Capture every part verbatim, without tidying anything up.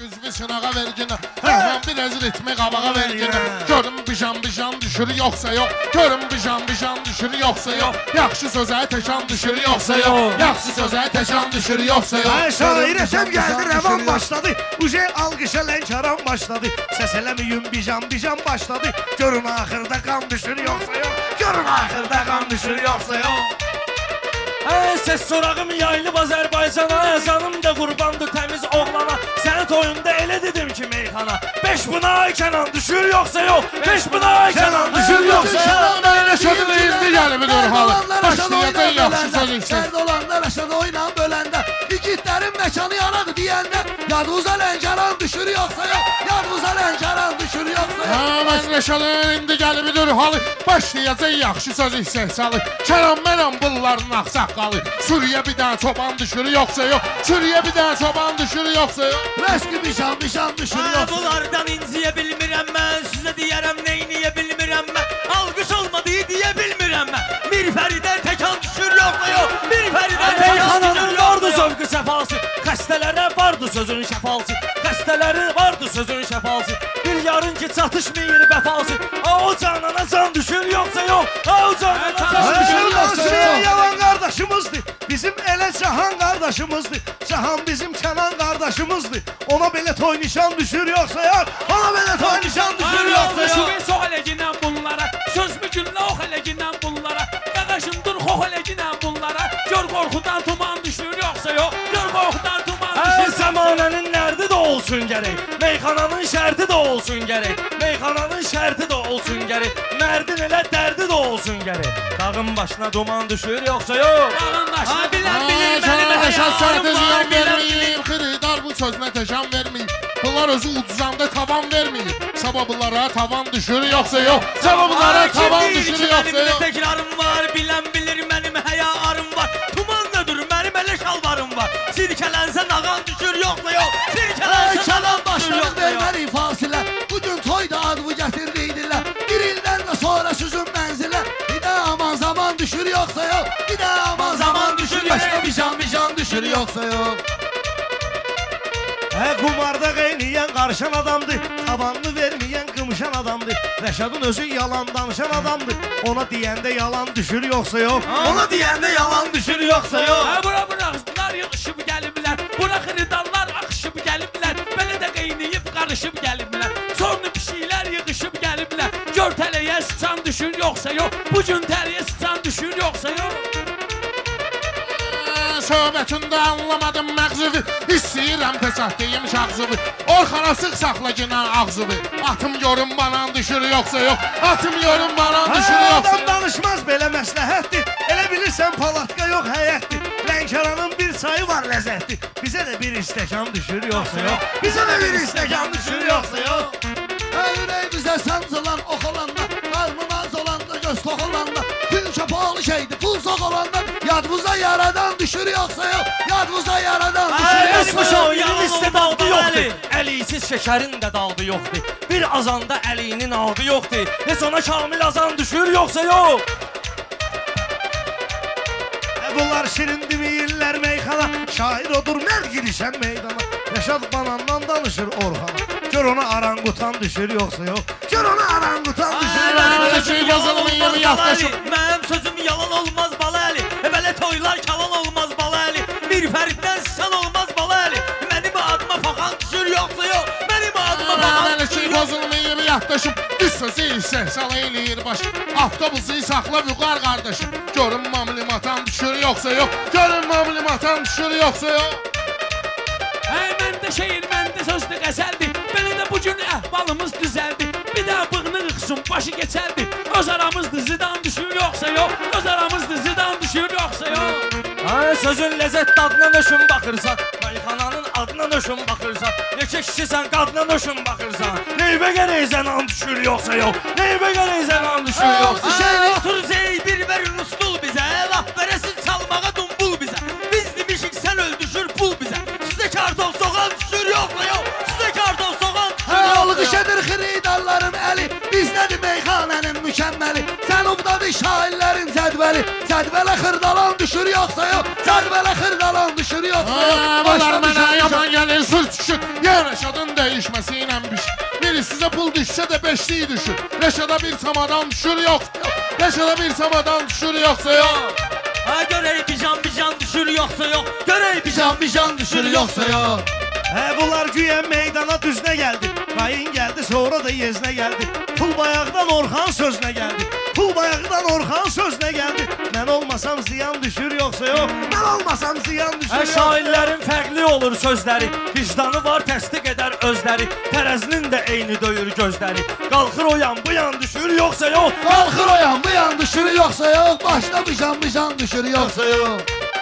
Üzvü sınağa verginə, Rəhman bir əzir etmək qabağa verginə. Görüm bijan bijan düşür yoxsa yox, Görüm bijan bijan düşür yoxsa yox, Yaxşı sözə təkan düşür yoxsa yox, Yaxşı sözə təkan düşür yoxsa yox. Ay şairəsəm gəldi, rəvan başladı, Uje alqışa lənkaran başladı, Səs eləmiyim bijan bijan başladı, Görün axırda qan düşür yoxsa yox, Görün axırda qan düşür yoxsa yox. Hey, ses sorağım yayılıb Azərbaycana, Əzanım da qurbandı təmiz oğlana, Səni toyunda elə dedim ki meyxana, Beş buna Kənan düşür yoxsa yox, Beş buna Kənan düşür yoxsa yox. Mən Rəşadın indi gəlib dur halı, Başlayacaq yaxşı sözüksün. Dərd olanlar Rəşad oynan böləndə, İgidlərin məkanı yaradı deyəndə, Yadınıza lənkaran düşür yoxsa yox, Yadınıza lənkaran düşür yoxsa yox. Mən Rəşadın indi gəlib dur halı, Başlayacaq yaxşı sözüksün salı, Kənan mənəm bunların axsaq. Suriye bir tane çoban düşürü yoksa yok, Suriye bir tane çoban düşürü yoksa yok. Rəşki bişan bişan düşürü yoksa. Bunlardan inciyə bilmirəm mən, Sizə deyərəm neyniyə bilmirəm mən, Alqış olmadığı deyə bilmirəm mən, Bir Fəridən təkan düşür yoxsa yok, Bir Fəridən təkan düşür yoxsa yok. Zövqü səfası, xəstələrə vardı sözün şəfası, Xəstələri vardı sözün şəfası, Bir yarın ki çatışmayır vəfası, O canana can düşür yoxsa yok, O canana can düşür yoxsa yok. Yalan qardaşımızdır, bizim elə Cahan qardaşımızdır, Cahan bizim Kənan qardaşımızdır, Ona belə toy nişan düşür yoxsa yox, Ona belə toy nişan düşür yoxsa yox. Şübin sox eləginən bunlara, Sözmü günlə ox eləginən bunlara, Qaqaşım dur xox eləginən bunlara, Gör qorxudan tuman düşür yoxsa yox, Gör qorxudan tuman düşür yoxsa yox. Zəmanənin nərdi də olsun gərək, Meyxananın şərti də olsun gərək, Meyxananın şərti də olsun gərək, Mərdin elə dərdi də olsun gərək. Dağın başına duman düşür yoxsa yox. Dağın başına bilən bilir, Kənan mənim Rəşad sənətə həyarım ziyan var, bilən bilir. verməyib, Xıridar bu sözünə təkan verməyib, Bunlar özü ucuzanda tavan verməyib, Sabablara tavan düşür yoxsa yox, Sabablara tavan düşür yoxsa yox. Təkrarım var, bilən bilir, mənim həyarım var, Tuman nödür, mənim elə şalvarım var, Sirkələnsə nağan düşür yoxsa yox, Sirkələnsə Kənan nağan düşür başladı yoxsa yox. verməli fasilə, Bugün toyda adımı gətirdiydilər, Bir ildən də sonra süzün mənzilə, Bir də aman zaman düşür yoxsa yox, Bir də aman zaman düşür yoxsa bişan bişan düşür yoxsa yox. Hə, qumarda qeyniyən qarışan adamdır, Tavanını verməyən qımışan adamdır, Rəşadın özü yalan danışan adamdır, Ona deyəndə yalan düşür yoxsa yox, Ona deyəndə yalan düşür yoxsa yox. Hə, bura bıraqlar yığışıb gəliblər, Bura xiridanlar axışıb gəliblər, Belə də qeyniyib qarışıb gəliblər, Sonra pişiklər yığışıb gəliblər, Gör tələyə sıçan düşür yoxsa yox, Bugün tələyə sıçan düşür yoxsa yox. Söhbətində anlamadım məğzıvi, İstəyirəm təsəhdiyim şağzıvi, Orxana sıx saxla günən ağzıvi, Atım yorum banan düşür yoxsa yox, Atım yorum banan düşür Hə, yoxsa adam yox. danışmaz belə məsləhətdir, Elə bilirsən palatka yox həyətdir, Lənkəranın bir çayı var ləzzətdir, Bizə də bir istəkan düşür yoxsa yox, Bizə də bir istəkan düşür yoxsa yox. Ürək bizə sancılan ox olanda, Qarnın az olanda, göz tox olanda, Gül çapalı şeydir, pul sox olanda, Yadımıza yaradan düşür yoxsa yox, Yadımıza yaradan düşür yoxsa yox. Şairin istedaldı yoxdur, Əliysiz şəkərin də daldı yoxdur, Bir azanda əliyinin aldı yoxdur, Heç ona kamil azan düşür yoxsa yox. Bunlar şirin deməyirlər meyxana, Şair odur mərd girişən meydana, Rəşad banandan danışır Orxana, Gör ona aranqutan düşür yoxsa yox, Gör ona aranqutan düşür yoxsa yox. Şey bazılmayım yaxdaşım. Mənim sözüm yalan olmaz bala əli, Belə toylar kalan olmaz bala əli, Bir Fəriddən sıçan olmaz bala əli, Mənim adıma faxan düşür yoxsa yox, Mənim adıma faxan Mənə düşür şey yoxsa yox. bazılmayım yaxdaşım, Düz sözü isə sal eləyir baş, Avtobusu saxla vüqar qardaşım, Görün mamlim atan düşür yoxsa yox, Görün mamlim atan düşür yoxsa yox. Hə, məndə şeir, məndə sözdür, qəzəldir, Belə də bugün əhvalımız düzəldi, Bir də bığını qıxsın, başı geçərdi, Öz aramızdır, zidan düşür yoxsa yox, Öz aramızdır, zidan düşür yoxsa yox. Ay, sözün ləzzət dadına nöşün baxırsan, Meyxananın adına nöşün baxırsan, Neçə kişisən qadına nöşün baxırsan, Neyvə gərək an düşür yoxsa yox, Neyvə gərək an düşür yoxsa yox. Şey otur zeydir verin ustul bizə, Laf verəsin çalmağa dumbul bizə, Biz demişik sən öldüşür pul bizə, Sizə karton soğan düşür yoxsa yox, Sizə karton soğan düşür yoxsa yox. Alqışadır xiridarların əli, Bizdədir meyxanənin mükəmməli, Cənubdadır şairlərin cədvəli, Cədvələ xırdalan düşür yoxsa yox, Cədvələ xırdalan düşür yoxsa yox. Bunlar mənə yaman gəlir, sür düşür, Yer Rəşadın düşməsi ilə biş. Biri sizə pul düşsə də beşliyi düşür. Reşada bir samadan düşür yoxsa yox. Reşada bir samadan düşür yoxsa yox. Ha görək bijan bijan düşür yoxsa yox. Görək Bijan bijan düşür yoxsa yox. Hə bunlar güya meydana düznə gəldi. Qayın gəldi sonra da yeznə gəldi. Pul bayaqdan Orxan sözünə gəldi. Pul bayaqdan Orxan sözünə gəldi. Mən olmasam ziyan düşür yoxsa yox. Mən olmasam ziyan düşür Hə yoxsa yox. şairlərin fərqli olur sözləri. Vicdanı var təsdiq edər özləri. Tərəzinin də eyni döyür gözləri. Qalxır o yan bu yan düşür yoxsa yox. Qalxır o yan bu yan düşür yoxsa yox. Başda bijan bijan düşür yoxsa yox.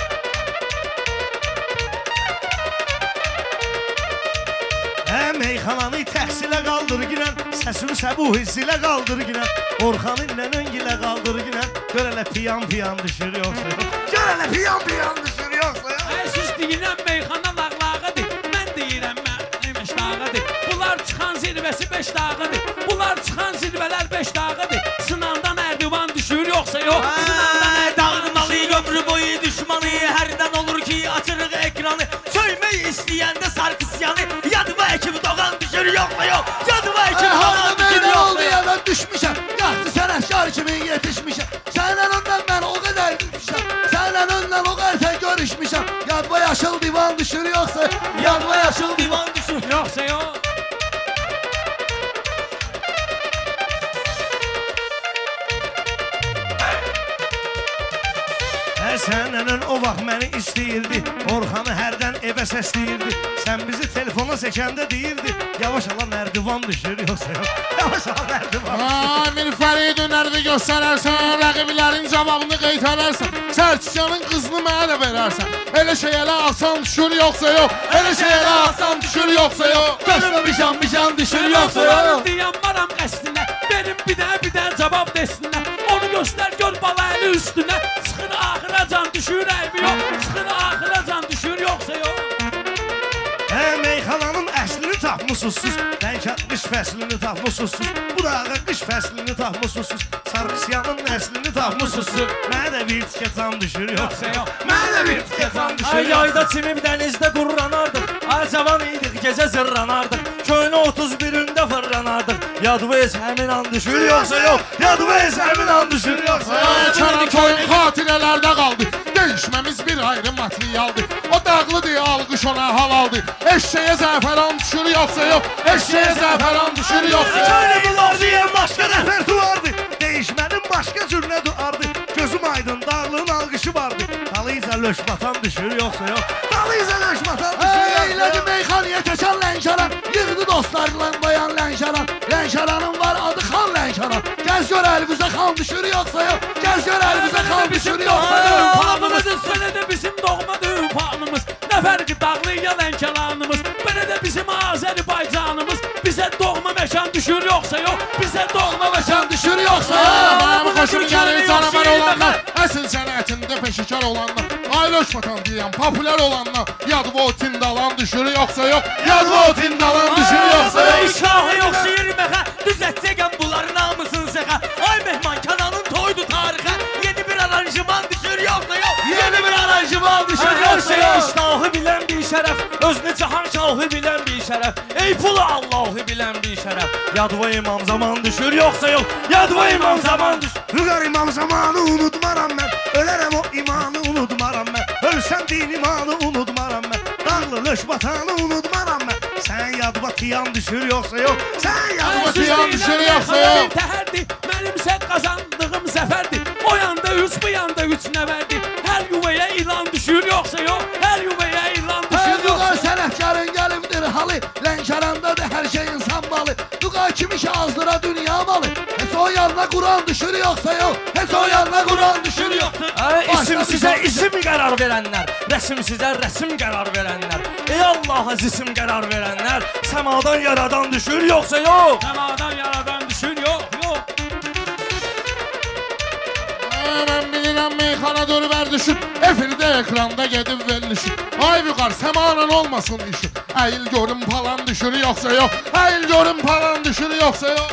Hə meyxananı təhsilə qaldır ginən. Səsimi səbuh hissilə qaldır ginən. Orxanın nənöngilə qaldır ginən. Gör elə piyan piyan düşür yoxsa yox. Gör elə piyan piyan düşür yoxsa yox. Ay siz deyirəm meyxana lağlağıdır. Mən deyirəm mənim dağıdır. Bunlar çıxan zirvəsi beş dağıdır. Bunlar çıxan zirvələr beş dağıdır. Sınavdan ərdivan düşür yoxsa yox. Sınavdan ərdivan Dağılmalı ömrü boyu düşmanı. Hərdən olur ki açırıq ekranı. Söymək istəyəndə Sarkisyanı. Yadıma əkim doğan düşür yoxsa yox. Yadıma əkim Harda doğan düşür meydan yoxsa oldu yox. ya ben düşmüşəm. Yaxşı sənətkar kimi yetişmişəm. Səndən öndən mən o qədər düşmüşəm. Səndən öndən o qədər görüşmüşəm. Yadma yaşıl divan düşür yoxsa Yadıma yaşıl divan düşür. yoxsa yox. Hə səndən o vaxt məni istəyirdi. Orxanı hərdən evə səsləyirdi. Sən bizi telefona çəkəndə deyirdi. Yavaş ala mərdivan düşür yoxsa yox. Yavaş ala mərdivan. Ay Mirfəri dönərdi göstərərsən, rəqiblərin cavabını qeytərərsən. Sərçiyanın qızını mənə də verərsən. Elə şeyələ asan düşür yoxsa yox. Elə şeyələ asan düşür yoxsa yox. Başda bijan bijan düşür yoxsa Yoxsa yox. dayanmaram qəsdinə. Benim bir dənə bir dənə cavab desinlər. Onu göstər gör bala əli üstünə. Çıxır axıra can düşür əymi yox. Çıxır axıra can düşür yoxsa yox. Hə meyxananın əslini tapmısınız siz. Lənkət qış fəslini tapmısınız siz. Bu dağı qış fəslini tapmısınız siz. Sarkisyanın əslini tapmısınız siz. Mənə də bir tikə can düşür yoxsa yox. Mənə də bir tikə can düşür Ay yoxsa yayda çimib dənizdə qurranardıq. Ay cavan idik gecə zırranardıq. Köynə otuz birində fırlanardıq. Yadvez həmin an düşür yoxsa yox. Yadvez həmin an düşür yoxsa yox. Ay Kənan toyun xatirələrdə qaldı. Değişməmiz bir ayrı materialdır. O dağlıdır, alqış ona halaldır. Eşeğe zəfəran düşür yoxsa yox. Eşeğe zəfəran düşür yoxsa yox. Köynə bunlar deyən başqa repertuardır. Değişmənin başqa cür nə duardı. Gözüm aydın, dağlığın alqışı vardı. Dalıyca löş batan düşür yoxsa yox. Dalıyca löş batan düşür yoxsa Eylədi yox. meyxanıya keçən Lənkəran. Yığdı dostlarla bayan Lənkəran. Lənkəranın var adı Xan Lənkəran. Gəz gör əlimizə xan düşür yoxsa yox. Gəz gör əlimizə xan düşür yoxsa yox. Panımızın sənə də bizim doğmadır panımız. Nə fərqi dağlıya Lənkəranımız. Belə də bizim Azərbaycanımız. Bizə doğma məkan düşür yoxsa yox. Bizə doğma məkan düşür yoxsa yox. Mənim xoşum gəlir canavar olanlar. Əsl sənətində peşəkar olanlar. Ayloş vatan deyən populyar olanlar. Yadvo tindalan düşür yoxsa yox. Yadvo tindalan düşür yoxsa yox. İşahı yoxsa yeriməxə. Düzətcəkəm bunların namısın səxə. Ay mehman Kənanın toydu tarixə. Yeni bir aranjman düşür yoxsa yox. Yeni bir aranjman düşür yoxsa yox. İştahı bilən bir şərəf. Özünü cahan şahı bilən bir şərəf. Ey pulu Allahı bilən bir şərəf. Yadva imam zaman düşür yoxsa yox. Yadva imam zaman düşür. Rüqar imam zamanı unutmaram mən. Ölərəm o imanı unutmaram mən. Ölsəm din imanı unutmaram mən. Dağlı löş batanı unutmaram mən. Sən yadva tiyan düşür yoxsa yox. Sən yadva tiyan düşür yoxsa yox. Təhərdir, mənimsə qazandığım zəfərdir. O yanda üç, bu yanda üç nəvərdir. Hər yuvaya ilan düşür yoxsa yox. Hər yuvaya ilan düşür Hər Duqay yoxsa. sənətkarın gəlibdir halı. Lənkərandadır hər şey insan balı. Duqay kimi ki azdıra dünya malı. Heç o yanına Quran düşür yoxsa yox. Heç o yanına Quran düşür yox. Ay, isim sizə isim qərar verənlər. Rəsim sizə rəsim qərar verənlər. Ey Allah isim qərar verənlər. Səmadan yaradan düşür yoxsa yox. Səmadan yaradan düşür yox, yox. Mən bilirəm meyxana dönübər düşür. Efirdə ekranda gedib verilişir. Ay vüqar səmanın olmasın işi. Əyil görüm palan düşür yoxsa yox. Əyil görüm palan düşür yoxsa yox.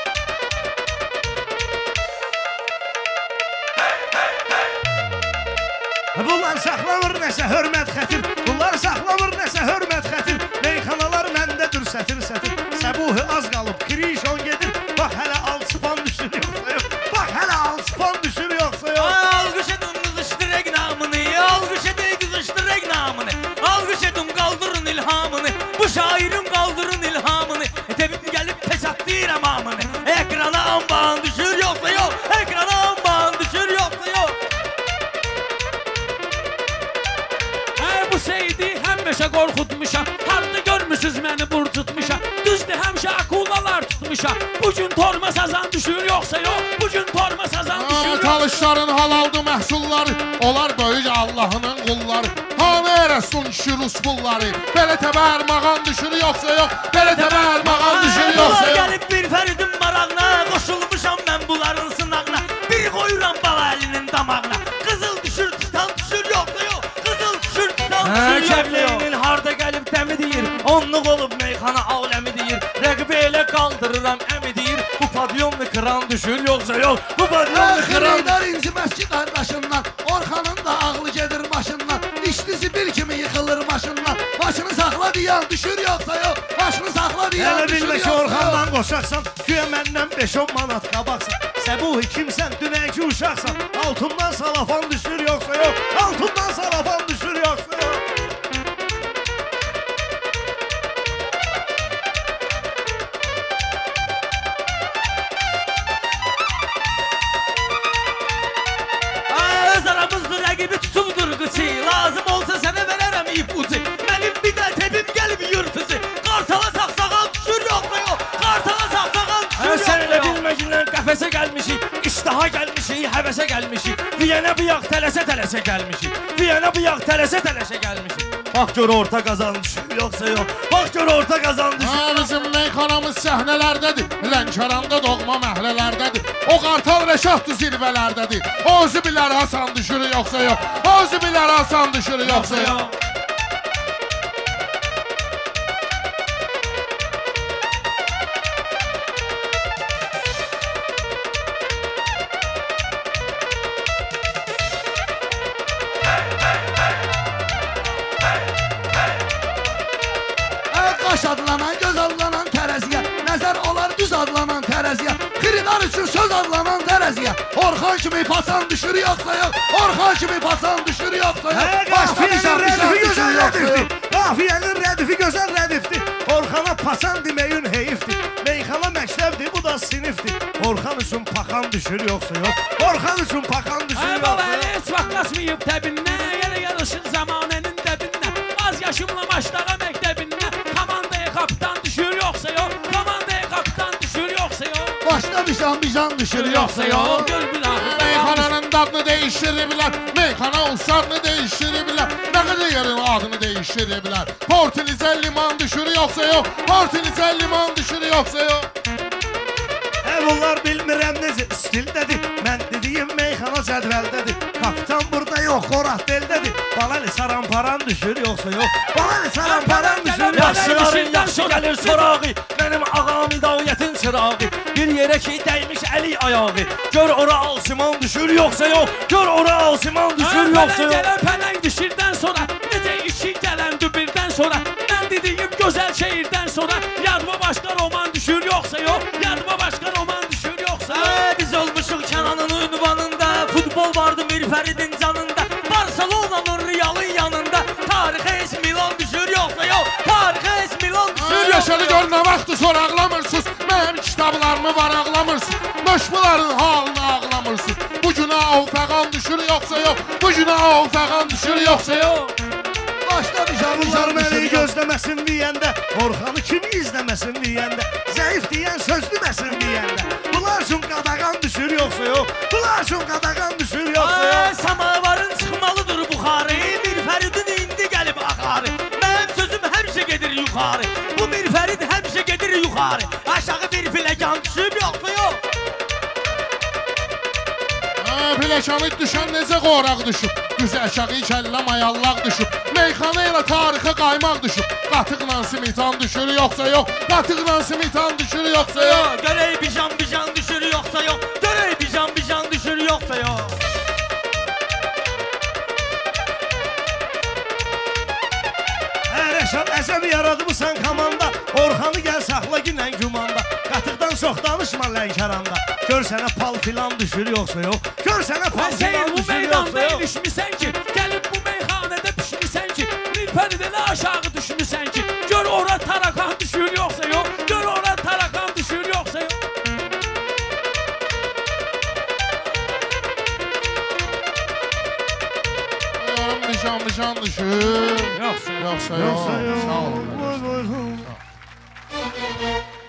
Bunlar saxlamır nəsə hörmət xətir. Bunlar saxlamır nəsə hörmət xətir. Meyxanalar məndədir səfir. sətir sətir. Səbuhi az qalıb, Krişon gedir. Bax hələ alsıpan düşür yoxsa yox. Bax hələ alsıpan düşür yoxsa yox. Alqış edin qızışdırək namını, alqış edin qızışdırək namını, alqış edin qaldırın ilhamını, bu şairin qaldırın ilhamını. Tevim gəlib peçatlayır amamını. Ekrana amban düşür yoxsa yox, ekrana amban düşür yoxsa yox. Bu şeydi həmişə qorxutmuşam. Harda görmüsüz məni bur tutmuşam. Düzdür həmişə akulalar tutmuşam. Bugün torma sazan düşür yoxsa yox. Bugün torma sazan düşür yoxsa yox. Talışların halaldı məhsulları, onlar böyük Allahının qulları. Hanı ərəsun düşür uspulları, belə təbərmağan düşür yoxsa yox. Belə təbərmağan düşür yoxsa yox. Gəlib bir fəridin marağına, qoşulmuşam mən bunların sınağına. Bir qoyuram bala əlinin damağına. Qızıl düşür tutan düşür yoxsa yox. Qızıl düşür tutan düşür yoxsa yox. Kəvləyinin harda gəlib dəmi deyir, onluq olub meyxana aləmi deyir. Rəqbi elə qaldırıram əmi deyir, bu padyonlu kıran düşür yoxsa yox. Bu padyonlu kıran. Xəridar inciməz ki qardaşından, Orxanın da ağlı gedir başından. İşdisi bir kimi yıxılır başından. Başını saxla diyan düşür yoxsa yox. Başını saxla diyan Hələ düşür bilmə ki yoxsa Orxandan yox. qoşaqsan, güya məndən beş on manat qabaqsan. Səbuhi kimsən, dünənki uşaqsan. Altından salafan düşür yoxsa yox. Altından salafan düşür yoxsa yox. Öz aramızdır rəqibi tutubdur qıçı. Lazım olsa sənə verərəm ipucu. Mənim bir də tebim gəlib yırtıcı. Qartala saxsağan düşür yoxsa yox. Qartala saxsağan düşür yoxsa yox. Sən elə bilməgindən qəfəsə gəlmişik. İştaha gəlmişik, həvəsə gəlmişik. Viyənə bıyaq tələsə tələsə gəlmişik. Viyənə bıyaq tələsə tələsə gəlmişik. Bax gör orta qazan düşür yoxsa yox. Bax gör orta qazan düşür. Ha, bizim meyxanamız səhnələrdədir, Lənkəranda doğma məhəllələrdədir. O Qartal Rəşaddır zirvələrdədir. O özü bilər Hasan düşür yoxsa yox. O özü bilər Hasan düşür yoxsa yox. Qaş adlanan, göz adlanan tərəziyə, nəzər olar düz adlanan tərəziyə, xridar üçün söz adlanan tərəziyə. Orxan kimi pasan düşür yoxsa yox. Orxan kimi pasan düşür yoxsa yox. Hə, qafiyənin rədifi gözəl rədifdir. Qafiyənin rədifi gözəl rədifdir. Orxana pasan deməyin heyifdir. Meyxana məktəbdir, bu da sinifdir. Orxan üçün paxan düşür yoxsa yox. Orxan üçün paxan düşür Ay yoxsa baba yox. heç vaxtlaşmayıb təbinlə. Yenə yarışır zamanənin dəbinlə. Az yaşımla başlağa məktəbinlə. Komandaya kapitan düşür yoxsa yox. Komandaya kapitan düşür yoxsa yox. Başda bijan bijan düşür yoxsa yox. Gör bir axırda. Meyxananın dadını değiştirebilir, meyxana usadını değiştirebilir, ne kadar yerin adını değiştirebilir. Portinize liman düşür yoxsa yox, Portinize liman düşür yoxsa yox. Hə, bunlar bilmirəm necə stildədir. Mən dediyim meyxana cədvəldədir. Kapitan burada yox, Qoraq beldədir. Balalı saramparan düşür yoxsa yox. Balalı saramparan düşür yoxsa yox. Yaxşıların yaxşı gəlir sorağı. Mənim ağam hidayətin çırağı. Bir yerə ki dəymiş əli ayağı. Gör ora alsiman düşür yoxsa yox. Gör ora alsiman düşür yoxsa yox. Gələn pələng düşürdən sonra, necə iki gələn dübirdən sonra, mən dediyim gözəl şehirdən sonra, yadıma başqa roman düşür yoxsa yox. Yadıma başqa roman düşür yoxsa yox. Ee, biz olmuşuq Kənanın ünvanında. Futbol vardı Mirfəridin canında. Barcelona'nın Real'ın yanında. Tarixə es Milan düşür yoxsa yox. Tarixə es Milan düşür yoxsa Yaşadı yox. gör nə vaxtı sonra ağlamırsınız, mənim kitablarımı var ağlamırsınız, möşbuların halını ağlamırsınız. Bu günə o fəqan düşür yoxsa yox, bu günə o fəqan düşür yoxsa yox. Başda bijan Bunlar bijan məni düşür yox. gözləməsin deyəndə, Orxanı kim izləməsin deyəndə, zəif deyən söz deməsin deyəndə. Bunlar üçün qadağan düşür yoxsa yox. Bunlar üçün qadağan düşür yoxsa yox. Ay, samavarın çıxmalıdır buxarı. Mirfəridin indi gəlib axarı. Mənim sözüm həmişə gedir yuxarı. Bu Mirfərid həmişə gedir yuxarı. Aşağı bir filəkan düşüb yoxsa yox. Biləkanı düşən necə qoraq düşüb, düz aşağı kəllə mayallaq düşüb, meyxana ilə tarixə qaymaq düşüb, qatıqla simitan düşür yoxsa yox, qatıqla simitan düşür yoxsa yox. Görək bijan bijan düşür yoxsa yox. Görək bijan bijan düşür yoxsa yox. Rəşad əsəb yaradımısan komanda Orxanı gəl saxla ginən gümanda Qatıqdan çox danışma Lənkəranda Gör sənə pal filan düşür yoxsa yox Gör sənə pal Sen filan bu düşür meydanda yoxsa yox ilişmişsən ki, gəlib bu meyxanədə pişmişsən ki, bir pərdələ aşağı düşmüsən ki, gör ora tarakan düşür yoxsa yox, gör ora tarakan düşür yoxsa yox. Görüm nişan nişan düşür. Yoxsa yox. Yoxsa Yoxsa yox. yox Sağ olun. Vay, vay, vay.